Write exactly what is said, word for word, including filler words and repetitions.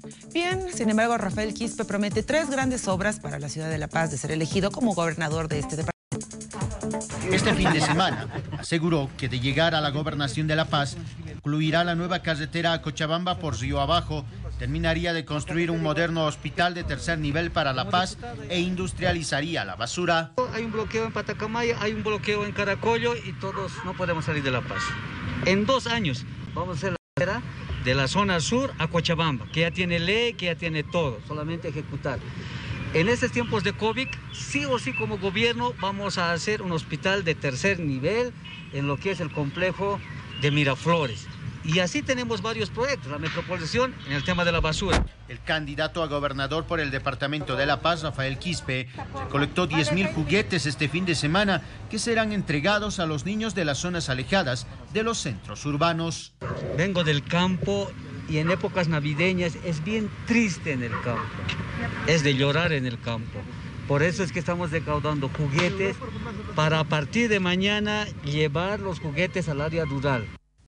Bien, sin embargo, Rafael Quispe promete tres grandes obras para la ciudad de La Paz de ser elegido como gobernador de este departamento. Este fin de semana aseguró que de llegar a la gobernación de La Paz, concluirá la nueva carretera a Cochabamba por Río Abajo, terminaría de construir un moderno hospital de tercer nivel para La Paz e industrializaría la basura. Hay un bloqueo en Patacamaya, hay un bloqueo en Caracollo y todos no podemos salir de La Paz. En dos años vamos a hacer la carretera de la zona sur a Cochabamba, que ya tiene ley, que ya tiene todo, solamente ejecutar. En estos tiempos de COVID, sí o sí como gobierno vamos a hacer un hospital de tercer nivel en lo que es el complejo de Miraflores. Y así tenemos varios proyectos, la metropolización en el tema de la basura. El candidato a gobernador por el departamento de La Paz, Rafael Quispe, recolectó diez mil juguetes este fin de semana que serán entregados a los niños de las zonas alejadas de los centros urbanos. Vengo del campo y en épocas navideñas es bien triste en el campo, es de llorar en el campo. Por eso es que estamos recaudando juguetes para a partir de mañana llevar los juguetes al área rural.